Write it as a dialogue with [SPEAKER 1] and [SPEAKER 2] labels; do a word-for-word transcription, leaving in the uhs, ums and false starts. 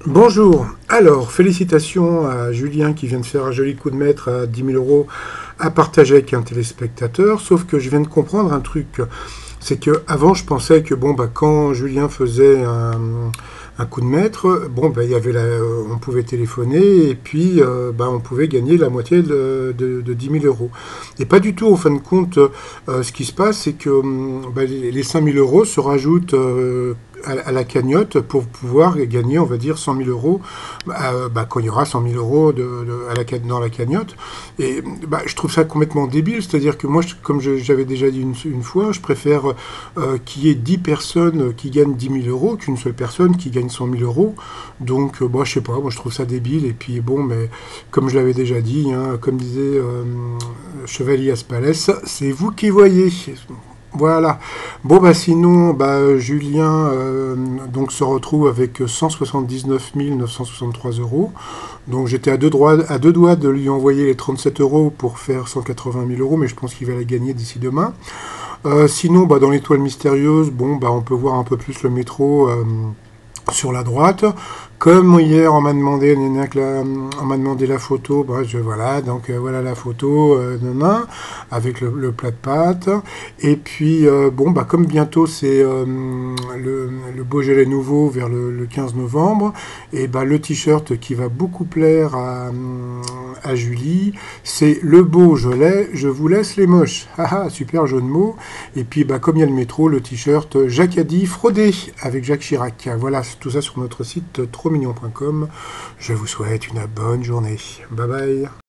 [SPEAKER 1] Bonjour. Alors, félicitations à Julien qui vient de faire un joli coup de maître à dix mille euros à partager avec un téléspectateur. Sauf que je viens de comprendre un truc. C'est que avant, je pensais que bon, bah, quand Julien faisait un, un coup de maître, bon, bah, il y avait la, on pouvait téléphoner et puis euh, bah, on pouvait gagner la moitié de, de, de dix mille euros. Et pas du tout, en fin de compte, euh, ce qui se passe, c'est que bah, les, les cinq mille euros se rajoutent euh, à, à la cagnotte pour pouvoir gagner, on va dire, cent mille euros bah, bah, quand il y aura cent mille euros de, de, à la, dans la cagnotte. Et bah, je trouve ça complètement débile, c'est-à-dire que moi, je, comme j'avais déjà dit une, une fois, je préfère euh, qu'il y ait dix personnes qui gagnent dix mille euros qu'une seule personne qui gagne cent mille euros. Donc, euh, bah, je sais pas, moi je trouve ça débile. Et puis bon, mais comme je l'avais déjà dit, hein, comme disait euh, Chevalier Aspalès, c'est vous qui voyez. Voilà. Bon bah sinon, bah Julien euh, donc se retrouve avec cent soixante-dix-neuf mille neuf cent soixante-trois euros. Donc j'étais à deux, droits, à deux doigts de lui envoyer les trente-sept euros pour faire cent quatre-vingt mille euros, mais je pense qu'il va les gagner d'ici demain. Euh, sinon, bah, dans l'étoile mystérieuse, bon bah on peut voir un peu plus le métro. Euh, sur la droite. Comme hier, on m'a demandé, on m'a demandé la photo, bah, je, voilà, donc euh, voilà la photo euh, de main, avec le, le plat de pâtes. Et puis, euh, bon, bah, comme bientôt c'est euh, le, le Beaujolais nouveau vers le, le quinze novembre, et bah, le t-shirt qui va beaucoup plaire à, à Julie, c'est le Beaujolais, je vous laisse les moches. Haha, super jeu de mots. Et puis, bah, comme il y a le métro, le t-shirt Jacques Addy fraudé avec Jacques Chirac. Voilà, tout ça sur notre site trop mignon point com. Je vous souhaite une bonne journée. Bye bye.